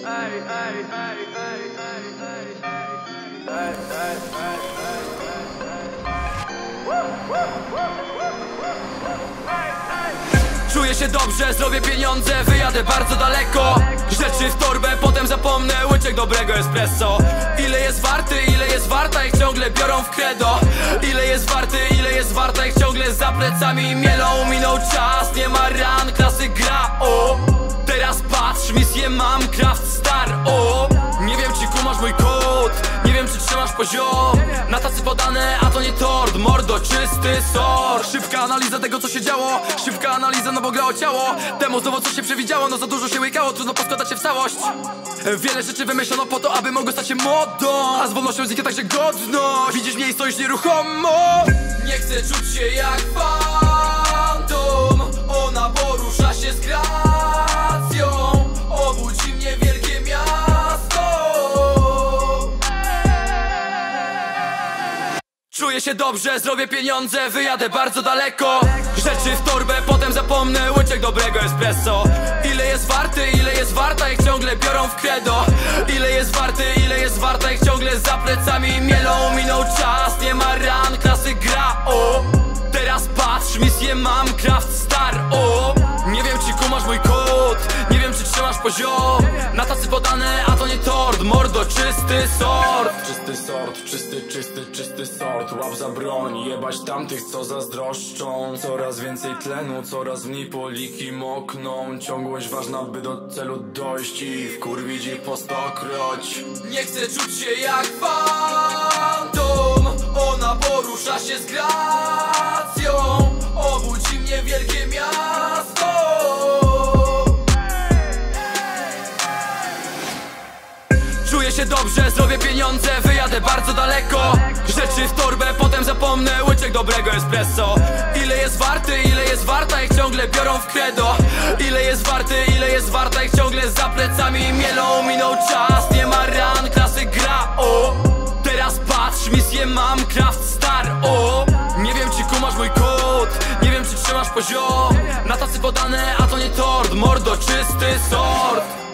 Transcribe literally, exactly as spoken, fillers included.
Czuję się dobrze, zrobię pieniądze, wyjadę bardzo daleko. Rzeczy w torbę, potem zapomnę, łyczek dobrego espresso. Ile jest warty, ile jest warta, ich ciągle biorą w credo. Ile jest warty, ile jest warta, ich ciągle za plecami mielą. Minął czas, nie ma ran, klasy gra, o. Teraz patrz, misję mam, craft star, o. Nie wiem czy kumasz mój kod, nie wiem czy trzymasz poziom. Na tacy podane, a to nie tort, mordo, czysty sort. Szybka analiza tego co się działo, szybka analiza, no bo gra o ciało. Temu znowu coś się przewidziało, no za dużo się łykało, trudno poskładać się w całość. Wiele rzeczy wymyślono po to, aby mogły stać się modą, a z wolnością znika także godność. Widzisz mnie i stoisz nieruchomo. Nie chcę czuć się jak fantom, ona porusza się z gracją. Obudzi mnie wielkie miasto. Czuję się dobrze, zrobię pieniądze, wyjadę bardzo daleko. Rzeczy w torbę, potem zapomnę, łyczek dobrego espresso. Ile jest warty, ile jest warta, ich ciągle biorą w credo. Ile jest warty, ile jest warta, ich ciągle za plecami mielą. Minął czas, nie ma ran, klasy gra, o. Teraz patrz, misję mam, craft star, o. Nie wiem czy kumasz mój kod, nie wiem czy trzymasz poziom. Na tacy podane, a to nie tort, mordo, czysty sort. Czysty sort, czysty, czysty, czysty sort. Łap za broń, jebać tamtych co zazdroszczą. Coraz więcej tlenu, coraz mniej poliki mokną. Ciągłość ważna by do celu dojść i wkurwić ich po stokroć. Nie chcę czuć się jak fantom, ona porusza się z gracją. Obudzi mnie wielkie miasto. Czuję się dobrze, zrobię pieniądze, wyjadę bardzo daleko. Rzeczy w torbę, potem zapomnę, łyczek dobrego espresso. Ile jest warty, ile jest warta, ich ciągle biorą w credo. Ile jest warty, ile jest warta, ich ciągle za plecami mielą. Minął czas, nie ma ran, klasy gra, o. Teraz patrz, misję mam, craft star, o. Nie wiem czy kumasz mój kod, nie wiem czy trzymasz poziom. Na tacy podane, a to nie tort, mordo, czysty sort.